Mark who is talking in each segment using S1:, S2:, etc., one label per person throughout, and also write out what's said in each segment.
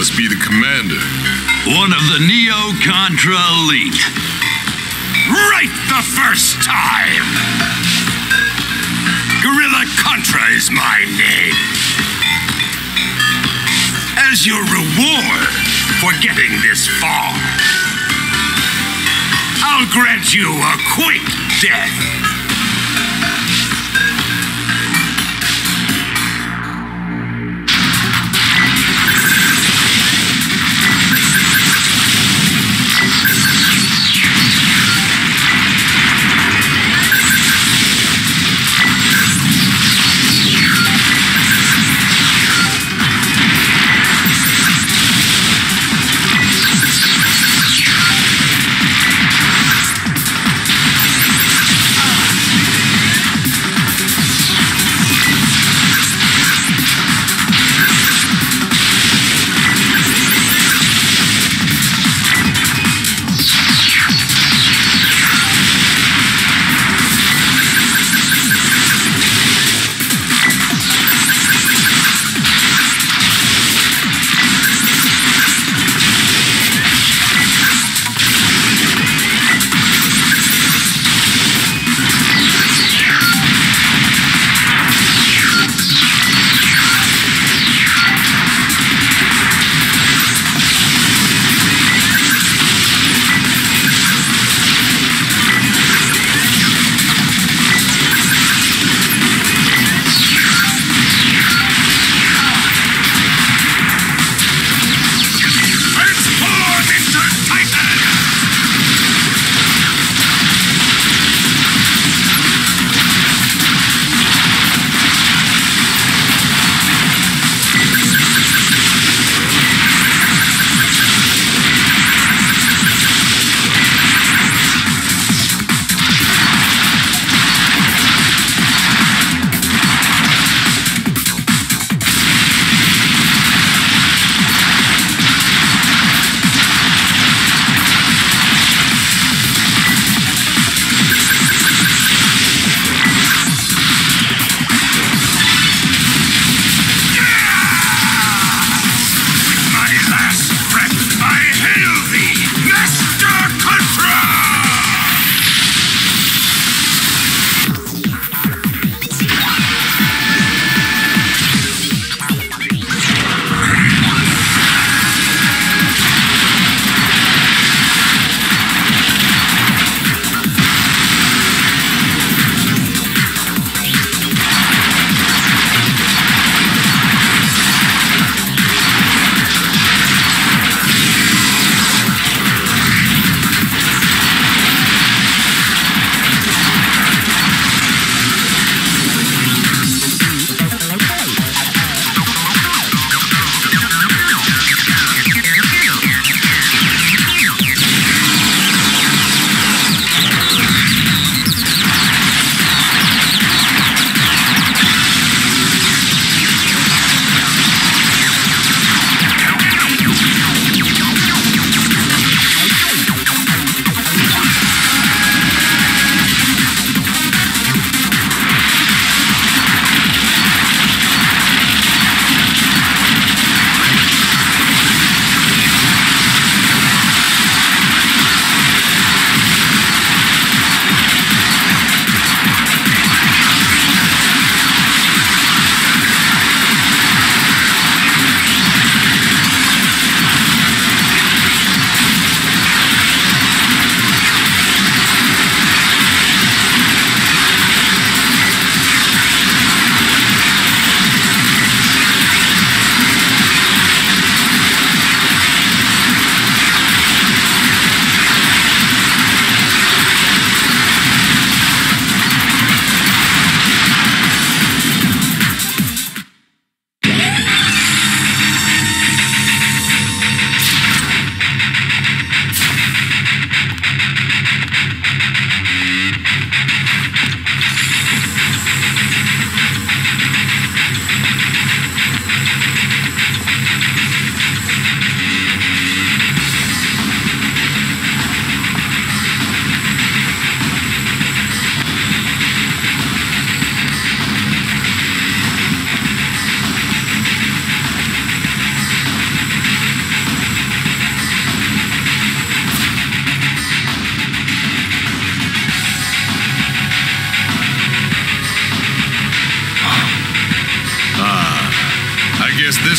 S1: must be the commander.
S2: One of the Neo-Contra Elite.
S3: Right the first time! Gorilla Contra is my name. As your reward for getting this far, I'll grant you a quick death.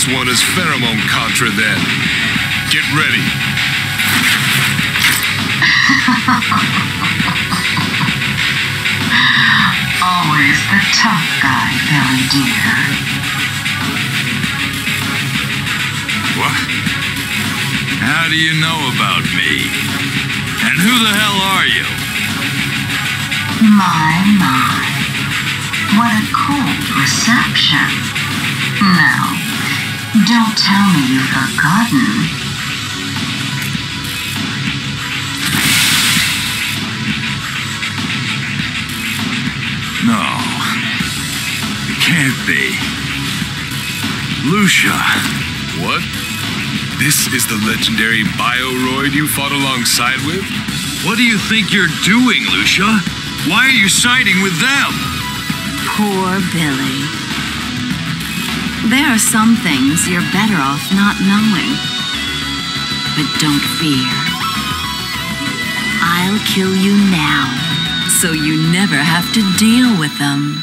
S3: This one is Pheromone Contra then. Get ready.
S1: Always the tough guy, Billy dear.
S2: What? How do you know about me? And who the hell are you?
S1: My. What a cold reception. Now, don't tell me you've forgotten.
S2: No. It can't be. Lucia.
S3: What? This is the legendary Bioroid you fought alongside with?
S2: What do you think you're doing, Lucia? Why are you siding with them?
S4: Poor Billy. There are some things you're better off not knowing. But don't fear. I'll kill you now, so you never have to deal with them.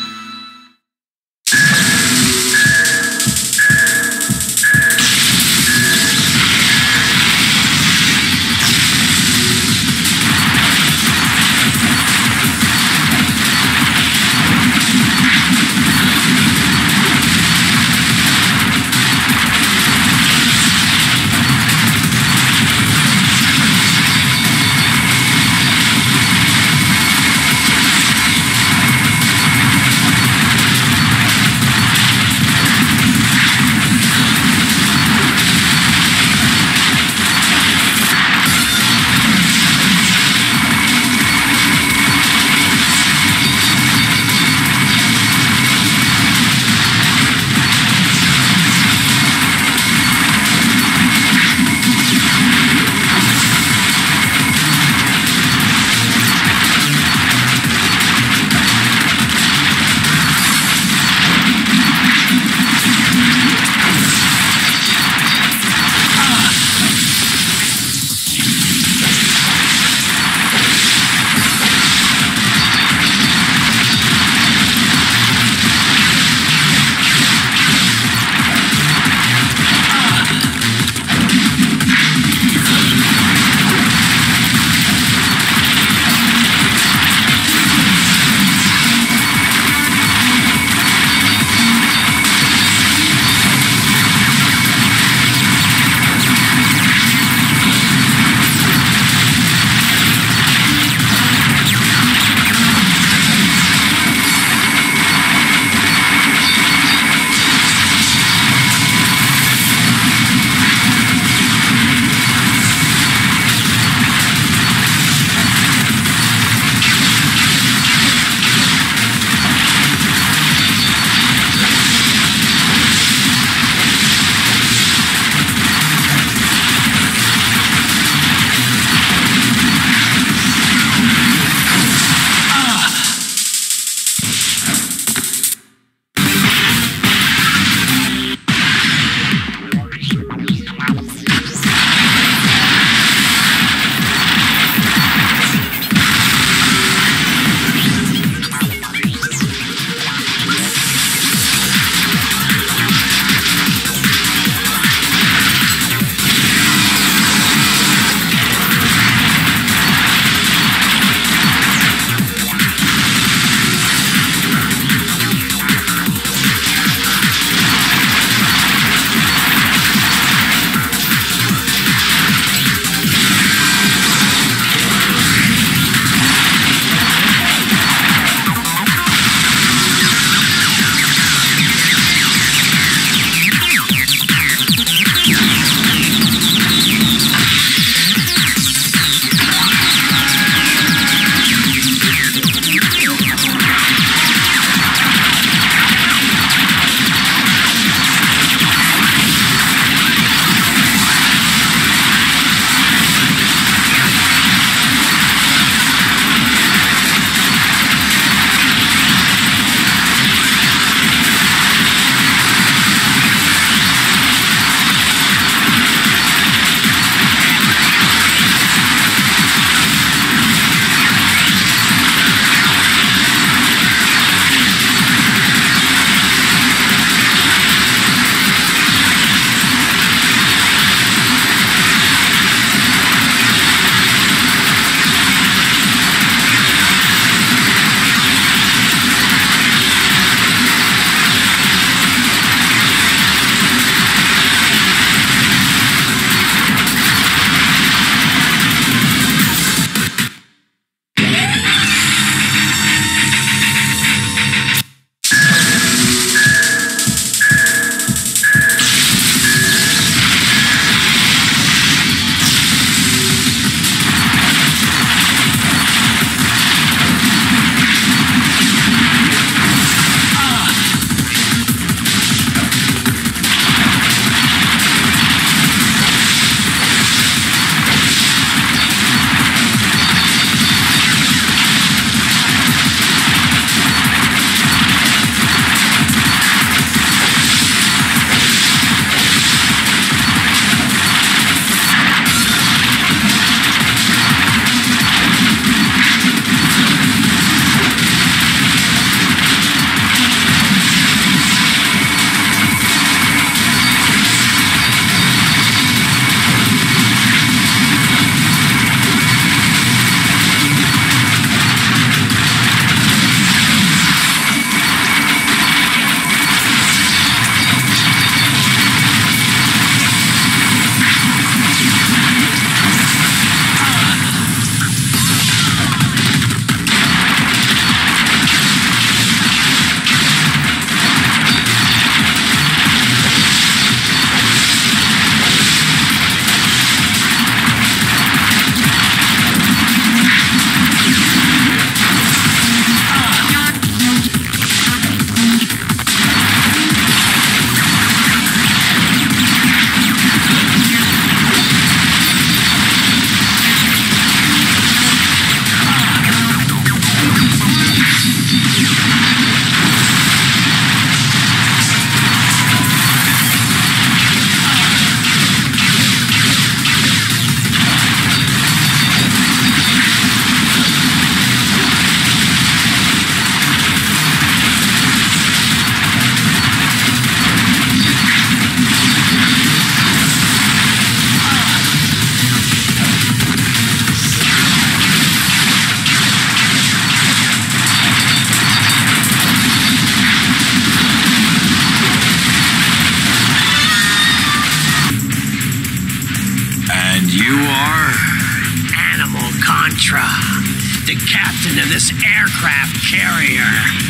S5: useless aircraft carrier.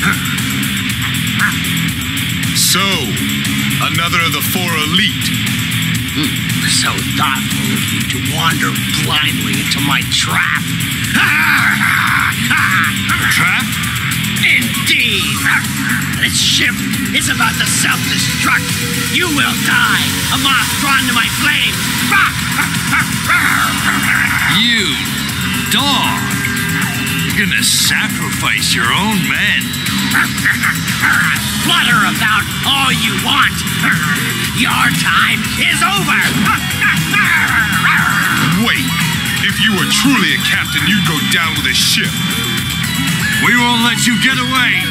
S3: So, another of the 4 elite.
S5: So thoughtful of you to wander blindly into my trap.
S2: Trap?
S5: Indeed! This ship is about to self-destruct. You will die, a moth drawn to my flame.
S2: You dog! You're gonna sacrifice your own men.
S5: Flutter about all you want. Your time is over.
S3: Wait, if you were truly a captain, you'd go down with a ship.
S2: We won't let you get away.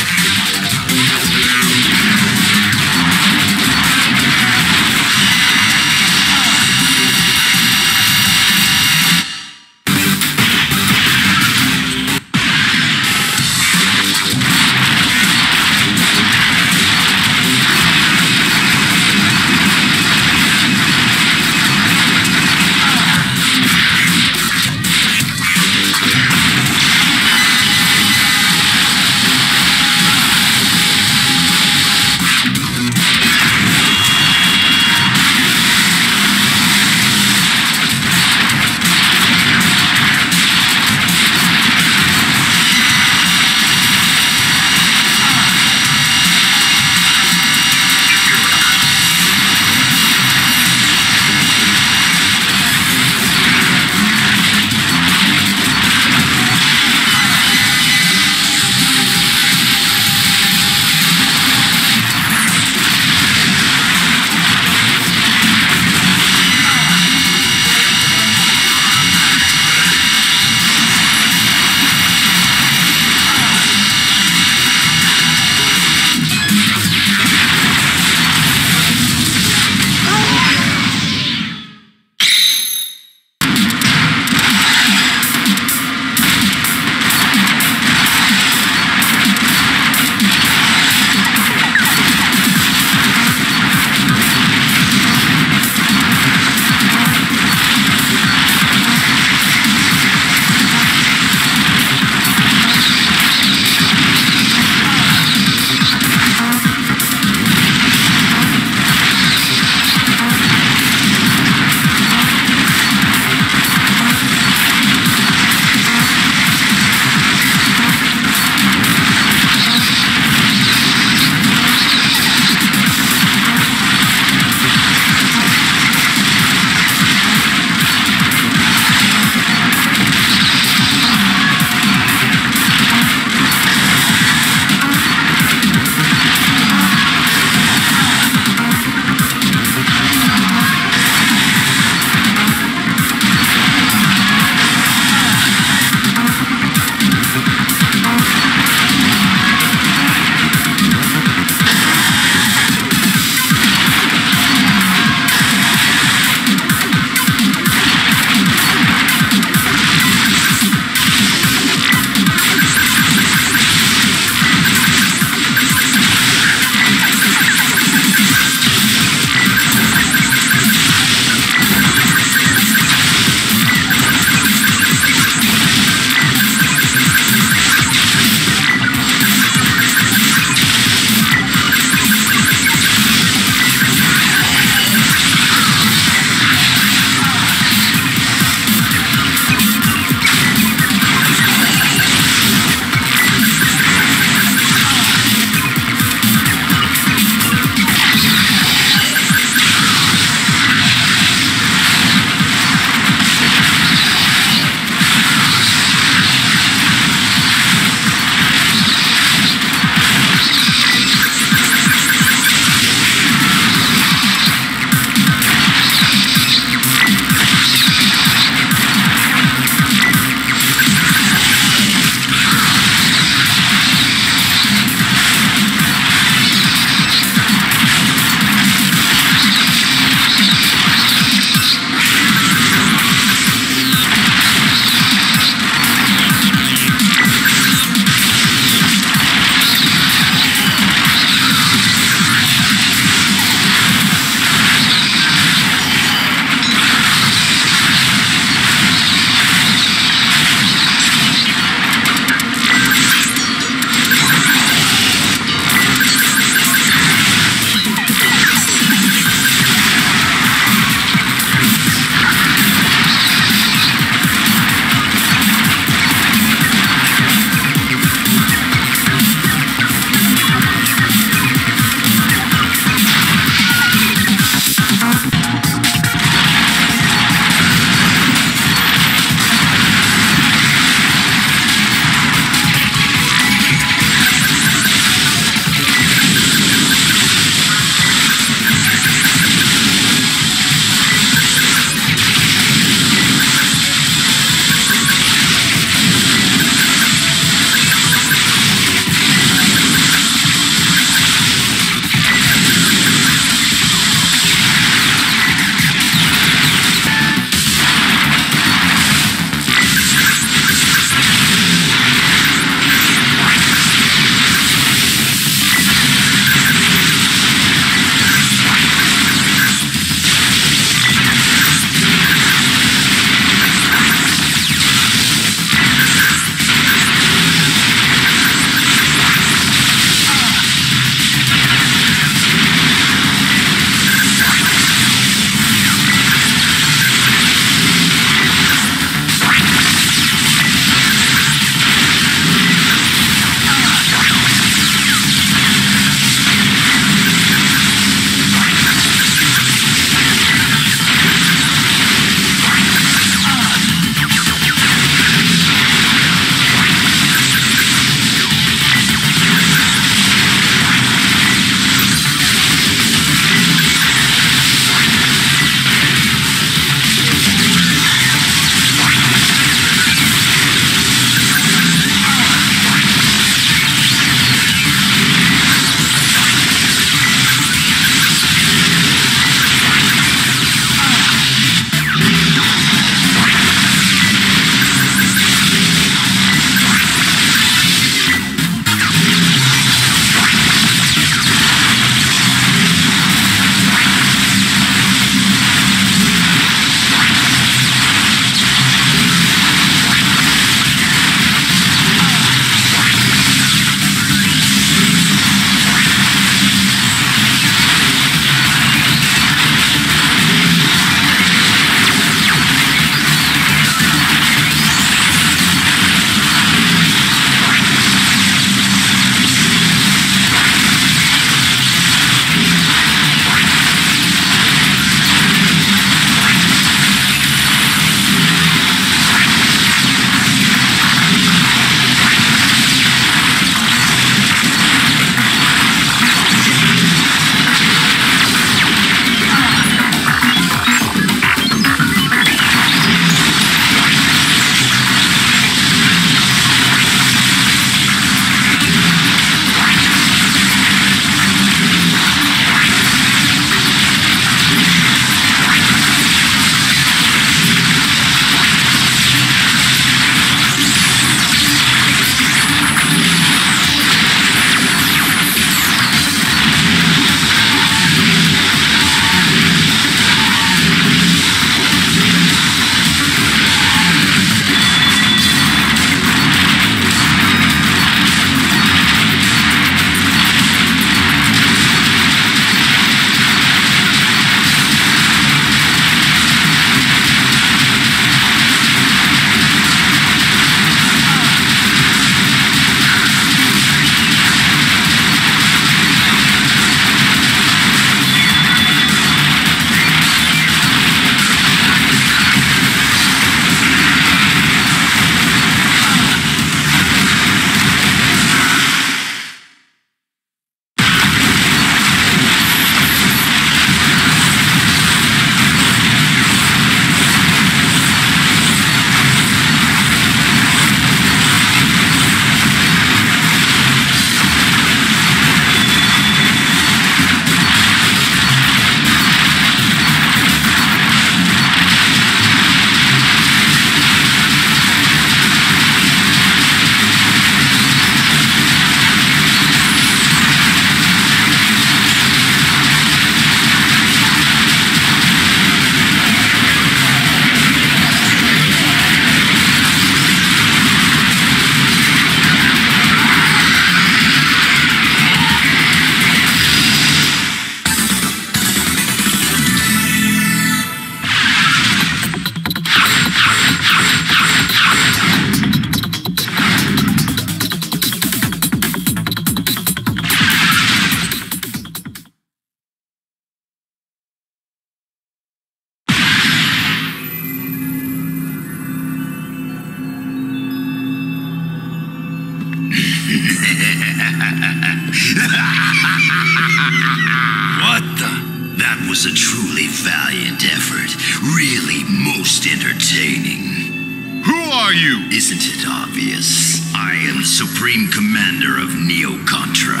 S2: What the?
S6: That was a truly valiant effort. Really most entertaining.
S3: Who are you?
S6: Isn't it obvious? I am the Supreme Commander of Neo Contra.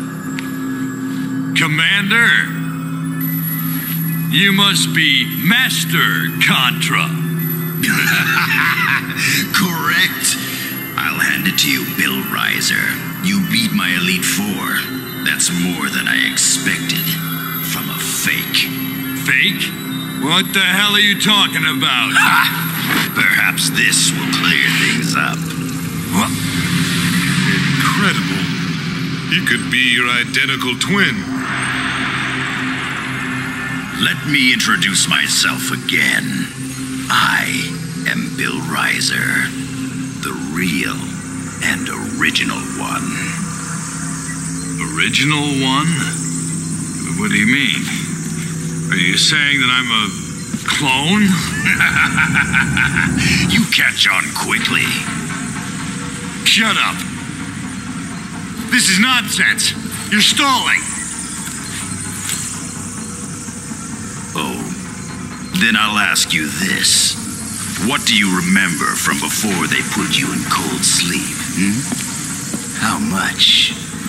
S2: Commander? You must be Master Contra.
S6: Correct. I'll hand it to you, Bill Reiser. You beat my Elite Four. That's more than I expected. From a fake.
S2: Fake? What the hell are you talking about?
S6: Ha! Perhaps this will clear things up.
S2: What?
S3: Incredible. He could be your identical twin.
S6: Let me introduce myself again. I am Bill Reiser, the real and original one.
S2: Original one? What do you mean? Are you saying that I'm a clone?
S6: You catch on quickly.
S2: Shut up. This is nonsense. You're stalling.
S6: Oh, then I'll ask you this. What do you remember from before they put you in cold sleep? How much?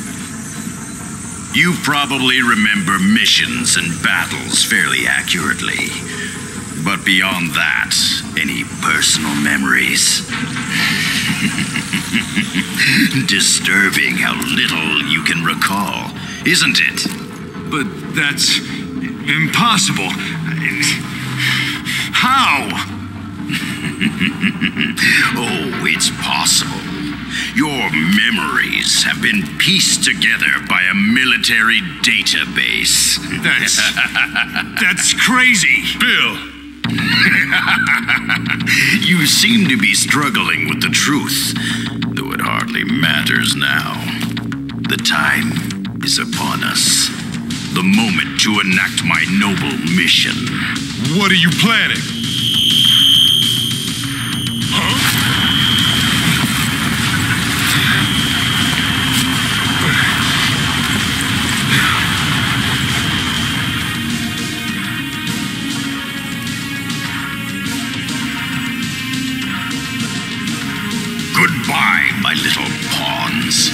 S6: You probably remember missions and battles fairly accurately. But beyond that, any personal memories? Disturbing how little you can recall, isn't it?
S2: But that's impossible. How?
S6: Oh, it's possible. Your memories have been pieced together by a military database.
S2: That's crazy.
S3: Bill!
S6: You seem to be struggling with the truth, though it hardly matters now. The time is upon us. The moment to enact my noble mission.
S3: What are you planning?
S6: Goodbye, my little pawns.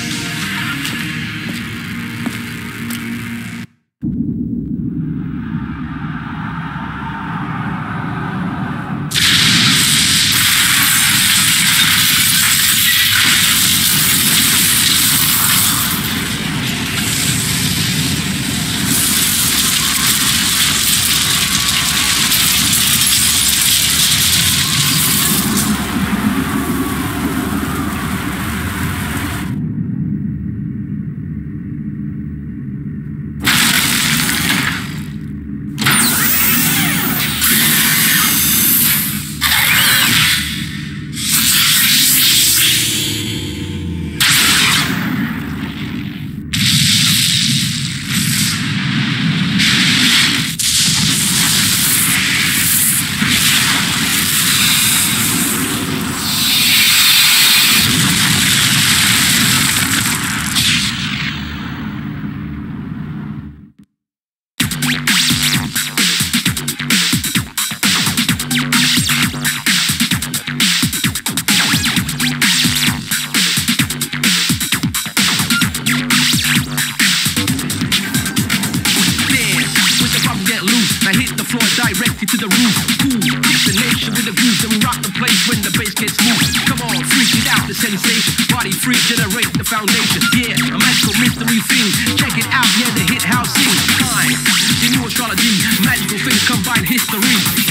S5: Directly to the roof. Cool, kick the nation with the groove. Then we rock the place when the bass gets moved. Come on, freak it out, the sensation. Body free, generate the foundation. Yeah, a magical mystery thing. Check it out, yeah, the hit house scene. Time, the new astrology. Magical things combine history.